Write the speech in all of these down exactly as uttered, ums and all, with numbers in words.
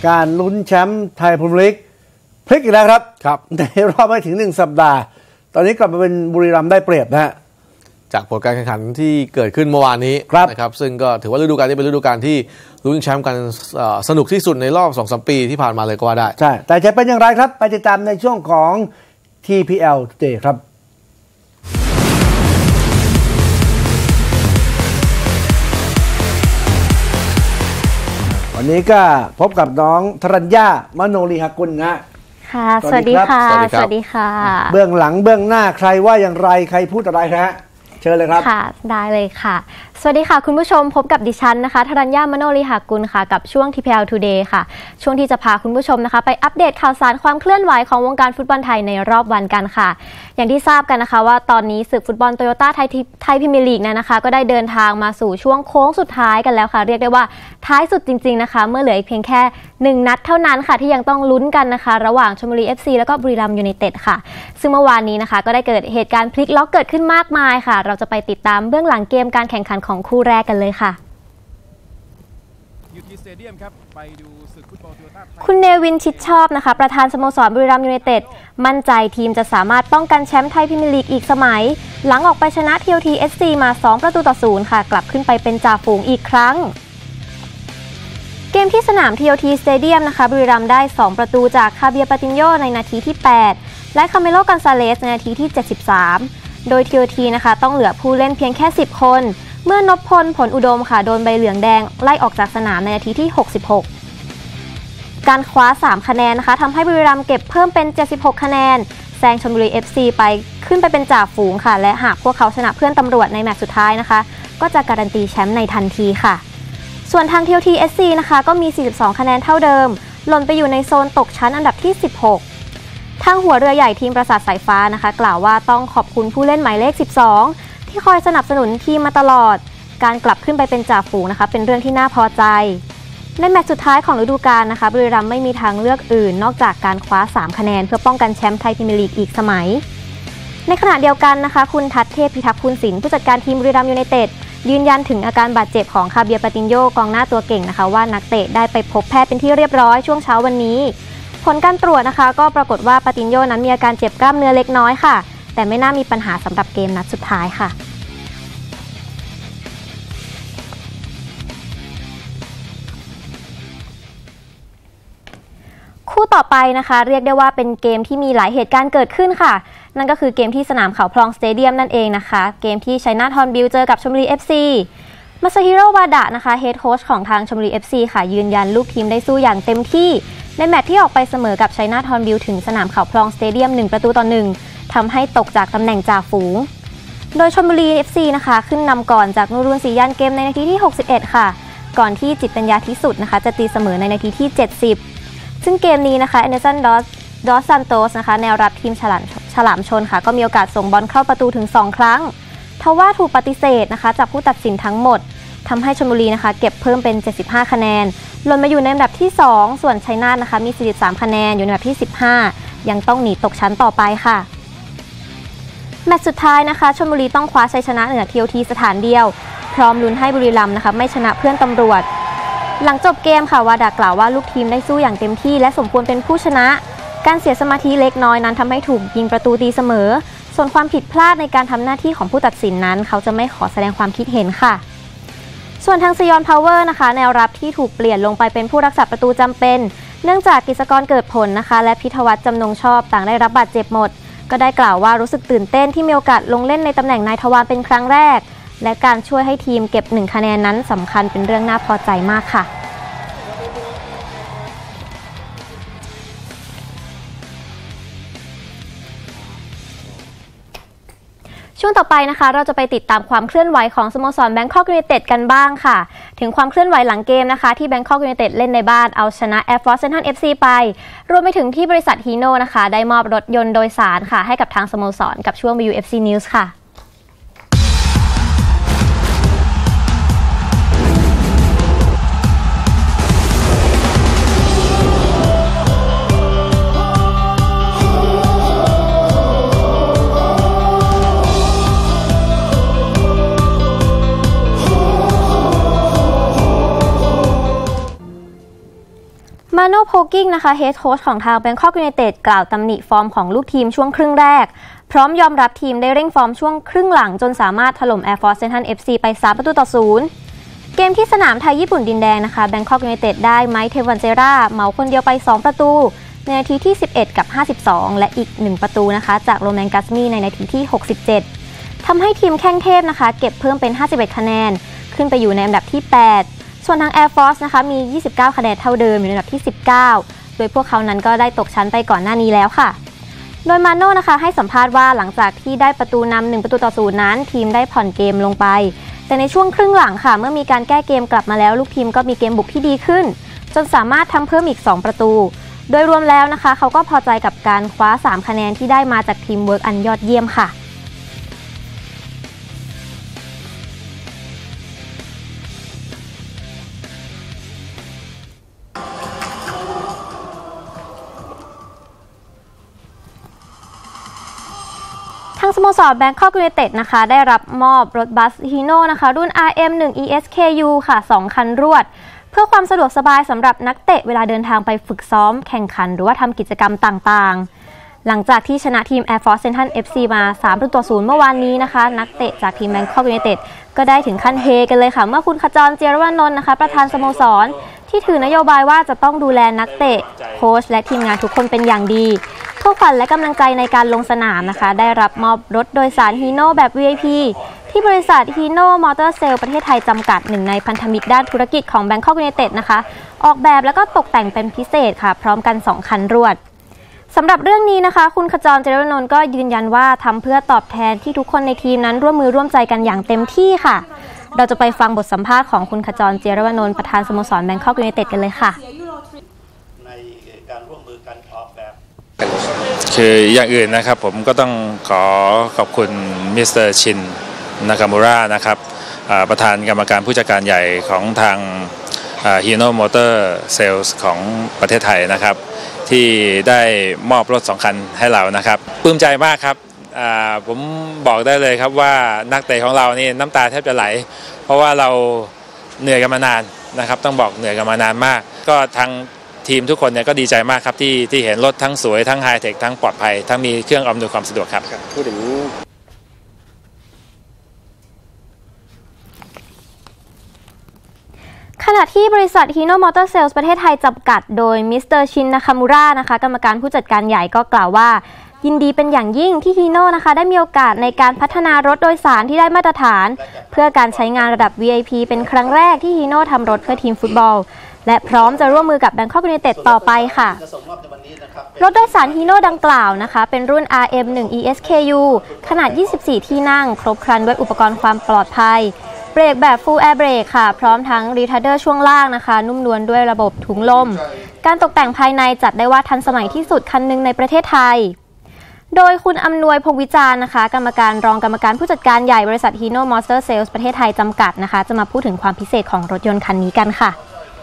การลุ้นแชมป์ไทยพรีเมียร์ลีกพลิกอีกแล้วครับครับในรอบไม่ถึงหนึ่งสัปดาห์ตอนนี้กลับมาเป็นบุรีรัมย์ได้เปรียบนะฮะจากผลการแข่งขันที่เกิดขึ้นเมื่อวานนี้นะครับซึ่งก็ถือว่าฤดูกาลนี้เป็นฤดูกาลที่ลุ้นแชมป์กันสนุกที่สุดในรอบ สองถึงสาม ปีที่ผ่านมาเลยก็ว่าได้ใช่แต่จะเป็นอย่างไรครับไปติดตามในช่วงของ ที พี แอล Today ครับวันนี้ก็พบกับน้องธรัญญามโนลีหกุลนะค่ะสวัสดีค่ะสวัสดีค่ะเบื้องหลังเบื้องหน้าใครว่าอย่างไรใครพูดอะไรฮะเชิญเลยครับค่ะได้เลยค่ะสวัสดีค่ะคุณผู้ชมพบกับดิฉันนะคะธรัญญามโนลีหกุลค่ะกับช่วง ที พี แอล Today ค่ะช่วงที่จะพาคุณผู้ชมนะคะไปอัปเดตข่าวสารความเคลื่อนไหวของวงการฟุตบอลไทยในรอบวันกันค่ะอย่างที่ทราบกันนะคะว่าตอนนี้ศึกฟุตบอลโตโยต้าไทยไทยพรีเมียร์ลีกนะคะก็ได้เดินทางมาสู่ช่วงโค้งสุดท้ายกันแล้วค่ะเรียกได้ว่าท้ายสุดจริงๆนะคะเมื่อเหลืออีกเพียงแค่หนึ่งนัดเท่านั้นค่ะที่ยังต้องลุ้นกันนะคะระหว่างชลบุรี เอฟ ซี แล้วก็บุรีรัมย์ยูไนเต็ดค่ะซึ่งเมื่อวานนี้นะคะก็ได้เกิดเหตุการณ์พลิกล็อกเกิดขึ้นมากมายค่ะเราจะไปติดตามเบื้องหลังเกมการแข่งขันของคู่แรกกันเลยค่ะคุณเนวินชิดชอบนะคะประธานสโมสรบุรีรัมย์ยูไนเต็ดมั่นใจทีมจะสามารถป้องกันแชมป์ไทยพรีเมียร์ลีกอีกสมัยหลังออกไปชนะ ที โอ ที เอส ซี มาสองประตูต่อศูนย์ค่ะกลับขึ้นไปเป็นจ่าฝูงอีกครั้งเกมที่สนาม ที โอ ที Stadium นะคะบุรีรัมย์ได้สองประตูจากคาเบียปาตินโญในนาทีที่แปดและคาเมโลกันซาเลสในนาทีที่เจ็ดสิบสามโดย ที โอ ที นะคะต้องเหลือผู้เล่นเพียงแค่สิบคนเมื่อนพพลผลอุดมค่ะโดนใบเหลืองแดงไล่ออกจากสนามในนาทีที่หกสิบหกการคว้าสามคะแนนนะคะทำให้บุรีรัมย์เก็บเพิ่มเป็นเจ็ดสิบหกคะแนนแซงชลบุรี เอฟ ซี ไปขึ้นไปเป็นจ่าฝูงค่ะและหากพวกเขาชนะเพื่อนตำรวจในแมตช์สุดท้ายนะคะก็จะการันตีแชมป์ในทันทีค่ะส่วนทาง ที โอ ที เอส ซี นะคะก็มีสี่สิบสองคะแนนเท่าเดิมหล่นไปอยู่ในโซนตกชั้นอันดับที่สิบหกทางหัวเรือใหญ่ทีมปราสาทสายฟ้านะคะกล่าวว่าต้องขอบคุณผู้เล่นหมายเลขสิบสองที่คอยสนับสนุนทีมมาตลอดการกลับขึ้นไปเป็นจ่าฝูงนะคะเป็นเรื่องที่น่าพอใจในแมตช์สุดท้ายของฤดูกาลนะคะบุรีรัมย์ไม่มีทางเลือกอื่นนอกจากการคว้าสามคะแนนเพื่อป้องกันแชมป์ไทยพรีเมียร์ลีกอีกสมัยในขณะเดียวกันนะคะคุณทัศเทพพิทักษ์ภูลศิลป์ผู้จัดการทีมบุรีรัมย์ยูไนเต็ดยืนยันถึงอาการบาดเจ็บของคาเบียปาตินโญกองหน้าตัวเก่งนะคะว่านักเตะได้ไปพบแพทย์เป็นที่เรียบร้อยช่วงเช้าวันนี้ผลการตรวจนะคะก็ปรากฏว่าปาตินโญนั้นมีอาการเจ็บกล้ามเนื้อเล็กน้อยค่ะแต่ไม่น่ามีปัญหาสำหรับเกมนัดสุดท้ายค่ะคู่ต่อไปนะคะเรียกได้ว่าเป็นเกมที่มีหลายเหตุการณ์เกิดขึ้นค่ะนั่นก็คือเกมที่สนามเขาพลองสเตเดียมนั่นเองนะคะเกมที่ชัยนาทฮอร์นบิลเจอกับชลบุรี เอฟ ซี มาซาฮิโร่วาดะนะคะเฮดโค้ชของทางชลบุรี เอฟ ซี ค่ะยืนยันลูกทีมได้สู้อย่างเต็มที่ในแมตช์ที่ออกไปเสมอกับชัยนาทฮอร์นบิลถึงสนามเขาพลองสเตเดียมหนึ่งประตูต่อหนึ่งทำให้ตกจากตำแหน่งจ่าฝูงโดยชลบุรี เอฟ ซี นะคะขึ้นนำก่อนจากนูรุนศรียันเกมในนาทีที่หกสิบเอ็ดค่ะก่อนที่จิตปัญญาที่สุดนะคะจะตีเสมอในนาทีที่เจ็ดสิบซึ่งเกมนี้นะคะแอนเดอร์สันดอสดอสซันโตสนะคะแนวรับทีมฉลามฉลามชนค่ะก็มีโอกาสส่งบอลเข้าประตูถึงสองครั้งทว่าถูกปฏิเสธนะคะจากผู้ตัดสินทั้งหมดทำให้ชลบุรีนะคะเก็บเพิ่มเป็นเจ็ดสิบห้าคะแนนหล่นมาอยู่ในอันดับที่สองส่วนชัยนาทนะคะมีสี่สิบสามคะแนนอยู่ในอันดับที่สิบห้ายังต้องหนีตกชั้นต่อไปค่ะแมตช์สุดท้ายนะคะชลบุรีต้องคว้าชัยชนะเหนือ ที โอ ที สถานเดียวพร้อมลุ้นให้บุรีรัมย์นะคะไม่ชนะเพื่อนตำรวจหลังจบเกมค่ะวาดากล่าวว่าลูกทีมได้สู้อย่างเต็มที่และสมควรเป็นผู้ชนะการเสียสมาธิเล็กน้อยนั้นทำให้ถูกยิงประตูตีเสมอส่วนความผิดพลาดในการทำหน้าที่ของผู้ตัดสินนั้นเขาจะไม่ขอแสดงความคิดเห็นค่ะส่วนทางซยอนพาวเวอร์นะคะแนวรับที่ถูกเปลี่ยนลงไปเป็นผู้รักษาประตูจำเป็นเนื่องจากกฤษกรเกิดผลนะคะและพิทวัฒน์จำนงชอบต่างได้รับบาดเจ็บหมดก็ได้กล่าวว่ารู้สึกตื่นเต้นที่มีโอกาสลงเล่นในตำแหน่งนายทวารเป็นครั้งแรกและการช่วยให้ทีมเก็บหนึ่งคะแนนนั้นสำคัญเป็นเรื่องน่าพอใจมากค่ะช่วงต่อไปนะคะเราจะไปติดตามความเคลื่อนไหวของสโมสรแบงคอกยูไนเต็ดกันบ้างค่ะถึงความเคลื่อนไหวหลังเกมนะคะที่แบงคอกยูไนเต็ดเล่นในบ้านเอาชนะแอร์ฟอร์สเซนทรัล เอฟ ซี ไปรวมไปถึงที่บริษัทฮีโน่นะคะได้มอบรถยนต์โดยสารค่ะให้กับทางสโมสรกับช่วง บี ยู เอฟ ซี News ค่ะ มาโนโพกิ้งนะคะเฮดโค้ชของทาง Bangkok United กล่าวตำหนิฟอร์มของลูกทีมช่วงครึ่งแรกพร้อมยอมรับทีมได้เร่งฟอร์มช่วงครึ่งหลังจนสามารถถล่ม Air Force Central เอฟ ซี ไปสามประตูต่อศูนย์เกมที่สนามไทยญี่ปุ่นดินแดงนะคะ Bangkok United ได้ไมค์เทวันเจราเหมาคนเดียวไปสองประตูในนาทีที่สิบเอ็ดกับห้าสิบสองและอีกหนึ่งประตูนะคะจากโรแมนกัสมีในนาทีที่หกสิบเจ็ดทำให้ทีมแข้งเทพนะคะเก็บเพิ่มเป็นห้าสิบเอ็ดคะแนนขึ้นไปอยู่ในอันดับที่แปดส่วนทาง Air Force นะคะมียี่สิบเก้าคะแนนเท่าเดิมอยู่ในอันดับที่สิบเก้าโดยพวกเขานั้นก็ได้ตกชั้นไปก่อนหน้านี้แล้วค่ะโดยมาโน่นะคะให้สัมภาษณ์ว่าหลังจากที่ได้ประตูนำหนึ่งประตูต่อศูนย์นั้นทีมได้ผ่อนเกมลงไปแต่ในช่วงครึ่งหลังค่ะเมื่อมีการแก้เกมกลับมาแล้วลูกทีมก็มีเกมบุกที่ดีขึ้นจนสามารถทำเพิ่มอีกสองประตูโดยรวมแล้วนะคะเขาก็พอใจกับการคว้าสามคะแนนที่ได้มาจากทีมเวิร์กอันยอดเยี่ยมค่ะทางสโมสร Bangkok United นะคะได้รับมอบรถบัสฮีโน่นะคะรุ่น อาร์ เอ็ม หนึ่ง อี เอส เค ยู ค่ะสองคันรวดเพื่อความสะดวกสบายสำหรับนักเตะเวลาเดินทางไปฝึกซ้อมแข่งขันหรือว่าทำกิจกรรมต่างๆหลังจากที่ชนะทีม Air Force Central เอฟ ซี มาสามประตูต่อศูนย์เมื่อวานนี้นะคะนักเตะจากทีม Bangkok United ก็ได้ถึงขั้นเฮกันเลยค่ะเมื่อคุณขจร เจียรวนนท์นะคะประธานสโมสรที่ถือนโยบายว่าจะต้องดูแลนักเตะโค้ชและทีมงานทุกคนเป็นอย่างดีเพื่อขวัญและกำลังใจในการลงสนามนะคะได้รับมอบรถโดยสารฮีโน่แบบ วี ไอ พี ที่บริษัทฮีโน่มอเตอร์เซลประเทศไทยจำกัดหนึ่งในพันธมิตรด้านธุรกิจของ Bangkok United นะคะออกแบบแล้วก็ตกแต่งเป็นพิเศษค่ะพร้อมกันสองคันรวดสำหรับเรื่องนี้นะคะคุณขจร เจริญนนท์ก็ยืนยันว่าทำเพื่อตอบแทนที่ทุกคนในทีมนั้นร่วมมือร่วมใจกันอย่างเต็มที่ค่ะเราจะไปฟังบทสัมภาษณ์ของคุณขจร เจริญนนท์ประธานสโมสร Bangkok United กันเลยค่ะในการร่วมมือกันออกแบบคืออย่างอื่นนะครับผมก็ต้องขอขอบคุณมิสเตอร์ชินนากามูระนะครับประธานกรรมการผู้จัดการใหญ่ของทางฮีโน่มอเตอร์เซลส์ของประเทศไทยนะครับที่ได้มอบรถสองคันให้เรานะครับปลื้มใจมากครับผมบอกได้เลยครับว่านักเตะของเรานี่น้ำตาแทบจะไหลเพราะว่าเราเหนื่อยกันมานานนะครับต้องบอกเหนื่อยกันมานานมากก็ทางทีมทุกคนเนี่ยก็ดีใจมากครับที่ที่เห็นรถทั้งสวยทั้งไฮเทคทั้งปลอดภัยทั้งมีเครื่องอำนวยความสะดวกครับพูดถึงขณะที่บริษัทฮีโน่มอเตอร์เซลส์ประเทศไทยจำกัดโดยมิสเตอร์ชินนาคามูระนะคะกรรมการผู้จัดการใหญ่ก็กล่าวว่ายินดีเป็นอย่างยิ่งที่ฮีโน่นะคะได้มีโอกาสในการพัฒนารถโดยสารที่ได้มาตรฐานเพื่อการใช้งานระดับ วี ไอ พี เป็นครั้งแรกที่ฮีโน่ทำรถเพื่อทีมฟุตบอลและพร้อมจะร่วมมือกับ Bangkok United ต่อไปค่ะรถโดยสารฮีโน่ดังกล่าวนะคะเป็นรุ่น อาร์ เอ็ม หนึ่ง อี เอส เค ยู ขนาดยี่สิบสี่ที่นั่งครบครันด้วยอุปกรณ์ความปลอดภัยเบรกแบบ Full Air Brake ค่ะพร้อมทั้ง Retarder ช่วงล่างนะคะนุ่มนวลด้วยระบบถุงลมการตกแต่งภายในจัดได้ว่าทันสมัยที่สุดคันหนึ่งในประเทศไทยโดยคุณอำนวยพงษ์วิจารณ์นะคะกรรมการรองกรรมการผู้จัดการใหญ่บริษัทฮีโน่มอเตอร์เซลส์ประเทศไทยจำกัดนะคะจะมาพูดถึงความพิเศษของรถยนต์คันนี้กันค่ะ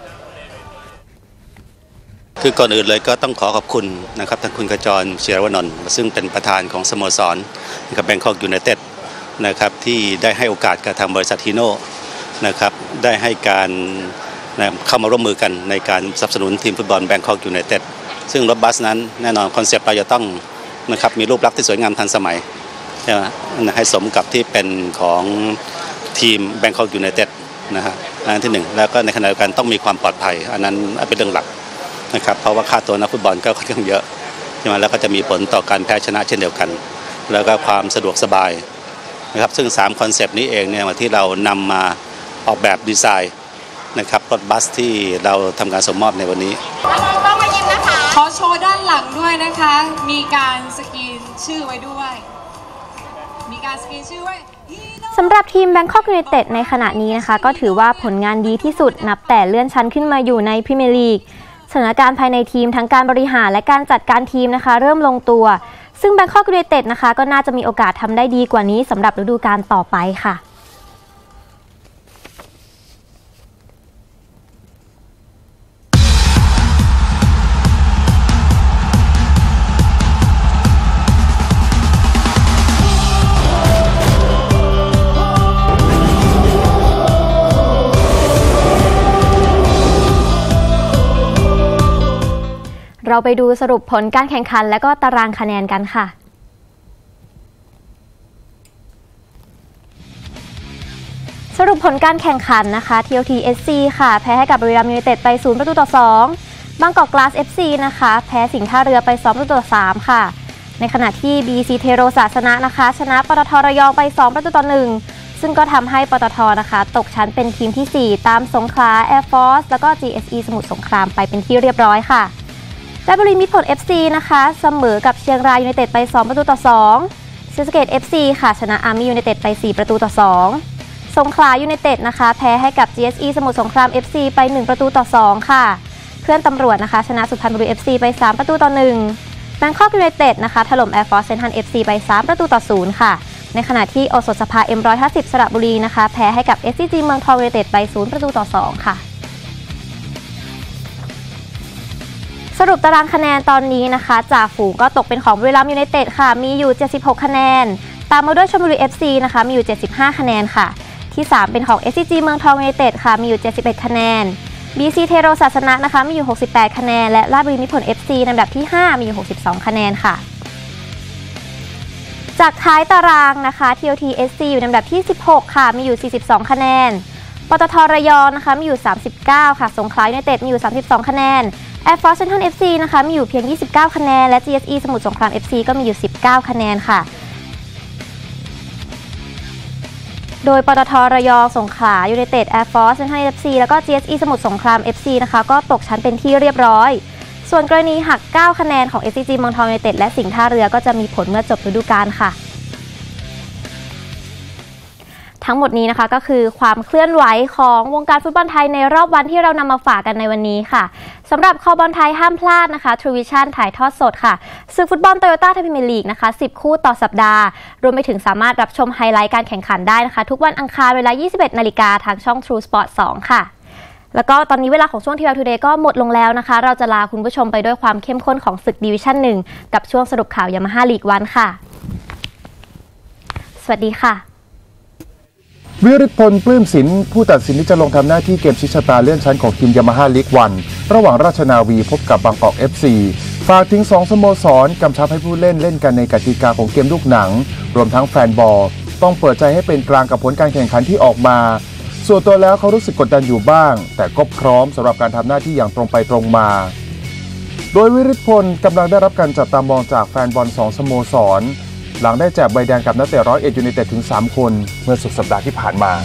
คือก่อนอื่นเลยก็ต้องขอขอบคุณนะครับท่านคุณขจร เจียรวนนท์ซึ่งเป็นประธานของสโมสรกับ Bangkok United นะครับที่ได้ให้โอกาสกับทางบริษัทฮีโน่นะครับได้ให้การเข้ามาร่วมมือกันในการสนับสนุนทีมฟุตบอล Bangkok United ซึ่งรถบัสนั้นแน่นอนคอนเซปต์เราจะต้องนะครับมีรูปลักษณ์ที่สวยงามทันสมัยใช่ไหมให้สมกับที่เป็นของทีม Bangkok United นะฮะอันที่หนึ่งแล้วก็ในขณะเดียวกันต้องมีความปลอดภัยอันนั้นเป็นเรื่องหลักนะครับเพราะว่าค่าตัวนักฟุตบอลก็ค่อนข้างเยอะใช่ไหมแล้วก็จะมีผลต่อการแพ้ชนะเช่นเดียวกันแล้วก็ความสะดวกสบายนะครับซึ่งสามคอนเซปต์นี้เองเนี่ยที่เรานำมาออกแบบดีไซน์นะครับรถบัสที่เราทำการส่งมอบในวันนี้ต้องมายิ้มนะคะขอโชว์ด้านหลังด้วยนะคะมีการสกรีนชื่อไว้ด้วยมีการสกรีนชื่อไว้สำหรับทีม Bangkok United ในขณะนี้นะคะก็ถือว่าผลงานดีที่สุดนับแต่เลื่อนชั้นขึ้นมาอยู่ในพรีเมียร์ลีกสถานการณ์ภายในทีมทั้งการบริหารและการจัดการทีมนะคะเริ่มลงตัวซึ่ง Bangkok United นะคะก็น่าจะมีโอกาสทำได้ดีกว่านี้สำหรับฤดูกาลต่อไปค่ะเราไปดูสรุปผลการแข่งขันและก็ตารางคะแนนกันค่ะสรุปผลการแข่งขันนะคะ ที โอ ที เอส ซี ค่ะแพ้ให้กับบุรีรัมย์ยูไนเต็ดไปศูนย์ประตูต่อสองบางกอกกลาส เอฟ ซี นะคะแพ้สิงห์ท่าเรือไปสองประตูต่อสามค่ะในขณะที่ บี ซี เทโรศาสนะนะคะชนะปตทระยองไปสองประตูต่อหนึ่งซึ่งก็ทำให้ปตทนะคะตกชั้นเป็นทีมที่สี่ตามสงขลา Air Force แล้วก็ จี เอส อี สมุทรสงครามไปเป็นที่เรียบร้อยค่ะราชบุรีมิตรผล เอฟ ซี นะคะเสมอกับเชียงรายยูไนเต็ดไปสองประตูต่อสองศรีสะเกษ เอฟ ซี ค่ะชนะอาร์มี่ยูไนเต็ดไปสี่ประตูต่อสองสงขลายูไนเต็ดนะคะแพ้ให้กับ จี เอส อี สมุทรสงคราม เอฟ ซี ไปหนึ่งประตูต่อสองค่ะเพื่อนตำรวจนะคะชนะสุพรรณบุรี เอฟ ซี ไปสามประตูต่อหนึ่งแบงคอกยูไนเต็ดนะคะถล่ม Air Force เซนทรัล เอฟ ซี ไปสามประตูต่อศูนย์ค่ะในขณะที่โอสถสภา เอ็ม หนึ่งร้อยห้าสิบ สระบุรีนะคะแพ้ให้กับ เอส ซี จี เมืองทองยูไนเต็ดไปศูนย์ประตูต่อสองค่ะสรุปตารางคะแนนตอนนี้นะคะจ่าฝูงก็ตกเป็นของบุรีรัมย์ยูไนเต็ดค่ะมีอยู่เจ็ดสิบหกคะแนนตามมาด้วยชลบุรี เอฟ ซี นะคะมีอยู่เจ็ดสิบห้าคะแนนค่ะที่สามเป็นของ เอส ซี จี เมืองทองยูไนเต็ดค่ะมีอยู่เจ็ดสิบเอ็ดคะแนน บี ซี เทโรศาสนะนะคะมีอยู่หกสิบแปดคะแนนและราชบุรีมิตรผล เอฟ ซี ในอันดับที่ห้ามีอยู่หกสิบสองคะแนนค่ะจากท้ายตารางนะคะ ที โอ ที เอส ซี อยู่ในอันดับที่สิบหกค่ะมีอยู่สี่สิบสองคะแนนปตทระยองนะคะมีอยู่สามสิบเก้าค่ะสงขลายูไนเต็ดมีอยู่สามสิบสองคะแนน Air Force Central เอฟ ซี นะคะมีอยู่เพียงยี่สิบเก้าคะแนนและ จี เอส อี สมุทรสงคราม เอฟ ซี ก็มีอยู่สิบเก้าคะแนนค่ะโดยปตทระยองสงขลายูไนเต็ด Air Force Central เอฟ ซี แล้วก็ จี เอส อี สมุทรสงคราม เอฟ ซี นะคะก็ตกชั้นเป็นที่เรียบร้อยส่วนกรณีหักเก้าคะแนนของ เอส ซี จี เมืองทองยูไนเต็ดและสิงห์ท่าเรือก็จะมีผลเมื่อจบฤดูกาลค่ะทั้งหมดนี้นะคะก็คือความเคลื่อนไหวของวงการฟุตบอลไทยในรอบวันที่เรานำมาฝากกันในวันนี้ค่ะสำหรับคอบอลไทยห้ามพลาดนะคะ True Vision ถ่ายทอดสดค่ะศึกฟุตบอล Toyota Thai Premier League นะคะสิบคู่ต่อสัปดาห์รวมไปถึงสามารถรับชมไฮไลท์การแข่งขันได้นะคะทุกวันอังคารเวลา ยี่สิบเอ็ดนาฬิกาทางช่อง True Sport สองค่ะแล้วก็ตอนนี้เวลาของช่วง ที วี แอล Today ก็หมดลงแล้วนะคะเราจะลาคุณผู้ชมไปด้วยความเข้มข้นของศึกดิวิชั่นหนึ่งกับช่วงสรุปข่าว Yamaha League วันค่ะสวัสดีค่ะวิริศพลปลื้มศิลป์ผู้ตัดสินที่จะลงทำหน้าที่เกมชี้ชะตาเลื่อนชั้นของทีมยามาฮ่าลีกวันระหว่างราชนาวีพบกับบางกอก เอฟ ซี ฝากถึงสองสโมสรกำชับให้ผู้เล่นเล่นกันในกติกาของเกมลูกหนังรวมทั้งแฟนบอลต้องเปิดใจให้เป็นกลางกับผลการแข่งขันที่ออกมาส่วนตัวแล้วเขารู้สึกกดดันอยู่บ้างแต่ก็พร้อมสำหรับการทำหน้าที่อย่างตรงไปตรงมาโดยวิริศพลกำลังได้รับการจับตามองจากแฟนบอลสองสโมสรหลังได้แจกใบแดงกับนักเตะร้อยเอ็ดยูไนเต็ดถึงสามคนเมื่อสุดสัปดาห์ที่ผ่านมา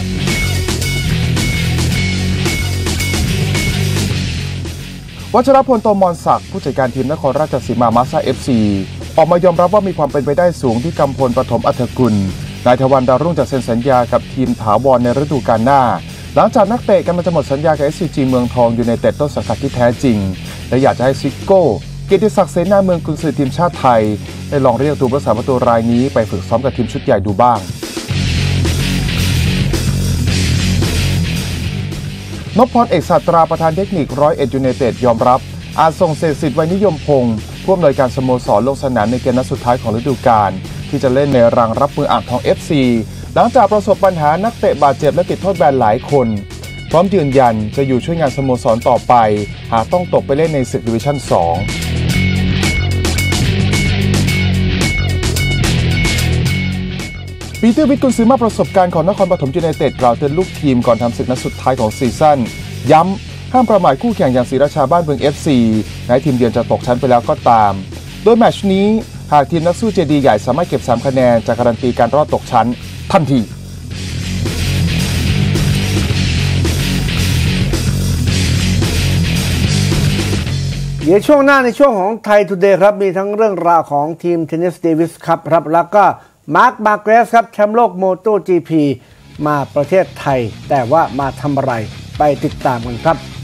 วัชรพล โตมรศักดิ์ผู้จัดการทีมนครราชสีมามาซ่า เอฟ ซี ออกมายอมรับว่ามีความเป็นไปได้สูงที่กำพลปฐมอัฐกุลนายทวันดาวรุ่งจะเซ็นสัญญากับทีมถาวรในฤดูกาลหน้าหลังจากนักเตะกำลังจะหมดสัญญากับ เอส ซี จี เมืองทองยูไนเต็ดต้นสังกัดที่แท้จริงและอยากจะให้ซิโก้เกียรติศักดิ์เสนาเมืองกุนซือทีมชาติไทยได้ลองเรียกตัวผู้รักษาประตูรายนี้ไปฝึกซ้อมกับทีมชุดใหญ่ดูบ้างนพพร เอกศาสตราประธานเทคนิคร้อยเอ็ดยูไนเต็ดยอมรับอาจส่งเศษสิทธิ์ไว้นิยมพงศ์ผู้อำนวยการสโมสรลงสนามในเกมนัดสุดท้ายของฤดูกาลที่จะเล่นในรังรับมืออ่างทอง เอฟ ซี หลังจากประสบปัญหานักเตะบาดเจ็บและติดโทษแบนหลายคนพร้อมยืนยันจะอยู่ช่วยงานสโมสรต่อไปหากต้องตกไปเล่นในศึกดิวิชั่นสองปีเตอร์วิทกุนซือมากประสบการณ์ของนครปฐมยูไนเต็ดกล่าวเตือนลูกทีมก่อนทำศึกนัดสุดท้ายของซีซั่นย้ำห้ามประมาทคู่แข่งอย่างศรีราชาบ้านเมือง เอฟ ซี แม้ทีมเยือนจะตกชั้นไปแล้วก็ตามโดยแมตช์นี้หากทีมนักสู้เจดีใหญ่สามารถเก็บสามคะแนนจะการันตีการรอดตกชั้นทันทีเดี๋ยวช่วงหน้าในช่วงของไทยทูเดย์ครับมีทั้งเรื่องราวของทีมเทนนิสเดวิสครับครับแล้วก็มาร์คมาร์เกรสครับแชมป์โลกโมโต จี พี มาประเทศไทยแต่ว่ามาทำอะไรไปติดตามกันครับ